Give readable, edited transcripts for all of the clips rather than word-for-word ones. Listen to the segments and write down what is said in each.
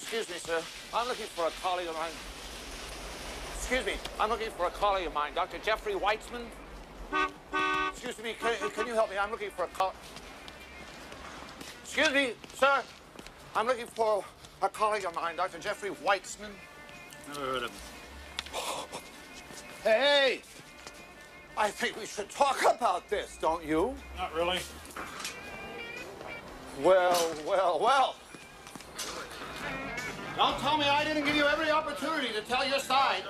Excuse me, sir. I'm looking for a colleague of mine. Excuse me. I'm looking for a colleague of mine, Dr. Jeffrey Weitzman. Excuse me. Can you help me? I'm looking for a colleague. Excuse me, sir. I'm looking for a colleague of mine, Dr. Jeffrey Weitzman. Never heard of him. Hey! I think we should talk about this, don't you? Not really. Well. Don't tell me I didn't give you every opportunity to tell your side.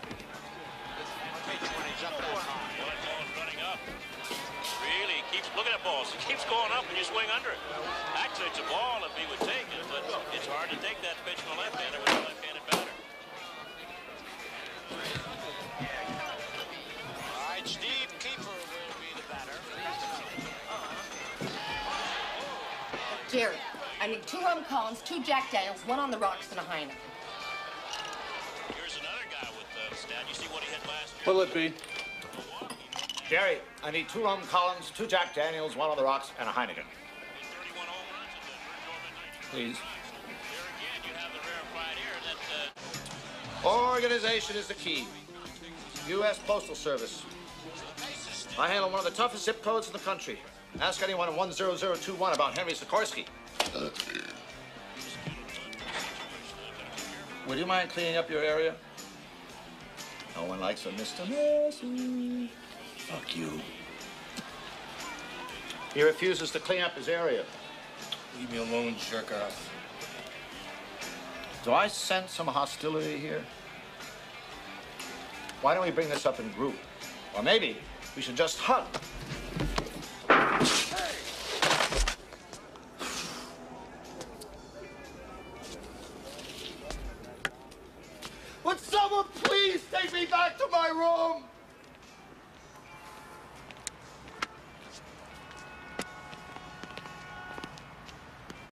Really, keeps looking at balls. It keeps going up and you swing under it. Actually, it's a ball if he would take it, but it's hard to take that pitch from a left-hander with a left-handed batter. All right, Steve Keeper will be the batter. Jerry, I need 2 rum Collins, 2 Jack Daniels, 1 on the rocks, and a Heineken. Here's another guy with the stat. You see what he had last year? What'll it be? Jerry, I need 2 rum Collins, 2 Jack Daniels, 1 on the rocks, and a Heineken. 31 home runs at the first overnight. Please. There again, you have the rarefied air that Organization is the key. U.S. Postal Service. I handle one of the toughest zip codes in the country. Ask anyone in 10021 about Henry Sikorsky. Would you mind cleaning up your area? No one likes a Mr. Messy. Fuck you. He refuses to clean up his area. Leave me alone, jerk off. Do I sense some hostility here? Why don't we bring this up in group? Or maybe we should just hug. Would someone please take me back to my room?